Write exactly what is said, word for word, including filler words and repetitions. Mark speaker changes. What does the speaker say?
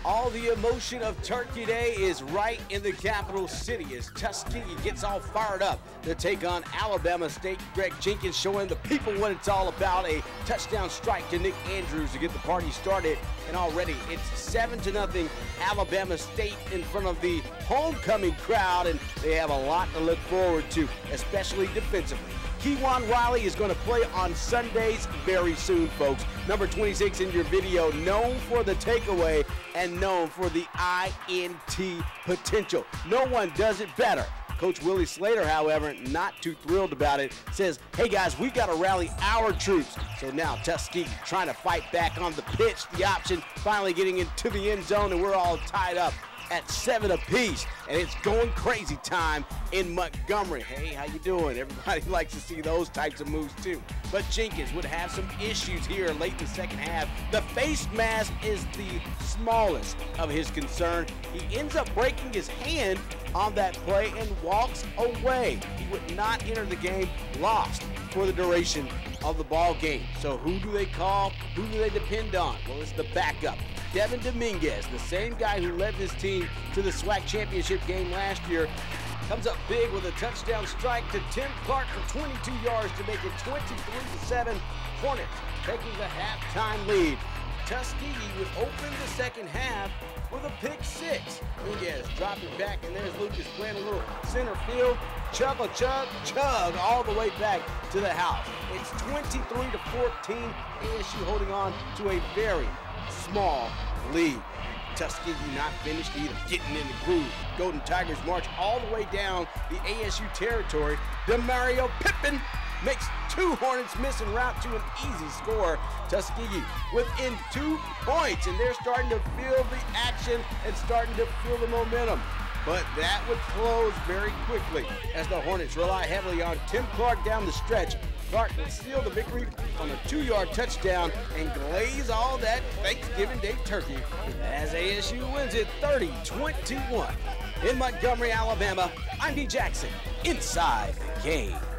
Speaker 1: All the emotion of Turkey Day is right in the capital city as Tuskegee gets all fired up to take on Alabama State. Greg Jenkins showing the people what it's all about. A touchdown strike to Nick Andrews to get the party started. And already it's seven to nothing Alabama State in front of the homecoming crowd. And they have a lot to look forward to, especially defensively. Keywan Riley is going to play on Sundays very soon, folks. Number twenty-six in your video, known for the takeaway and known for the I N T potential. No one does it better. Coach Willie Slater, however, not too thrilled about it, says, hey guys, we got to rally our troops. So now Tuskegee trying to fight back on the pitch, the option, finally getting into the end zone, and we're all tied up at seven apiece, and it's going crazy time in Montgomery. Hey, how you doing? Everybody likes to see those types of moves too. But Jenkins would have some issues here late in the second half. The face mask is the smallest of his concern. He ends up breaking his hand on that play and walks away. He would not enter the game, lost for the duration of the ball game. So who do they call? Who do they depend on? Well, it's the backup. Devin Dominguez, the same guy who led this team to the SWAC championship game last year, comes up big with a touchdown strike to Tim Clark for twenty-two yards to make it twenty-three to seven. Hornets taking the halftime lead. Tuskegee would open the second half with a pick six. Dominguez dropping back, and there's Lucas playing a little center field. Chug a chug, chug all the way back to the house. It's twenty-three to fourteen. A S U holding on to a very small lead. Tuskegee not finished either, getting in the groove. Golden Tigers march all the way down the A S U territory. DeMario Pippin makes two Hornets miss en route to an easy score. Tuskegee within two points, and they're starting to feel the action and starting to feel the momentum. But that would close very quickly as the Hornets rely heavily on Tim Clark down the stretch. Clark will seal the victory on a two-yard touchdown and glaze all that Thanksgiving Day turkey as A S U wins it thirty twenty-one. In Montgomery, Alabama, I'm D. Jackson, inside the game.